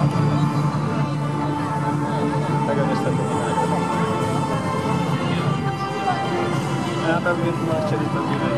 Tego niestety nie nagrałem. Ja pewnie chcieli to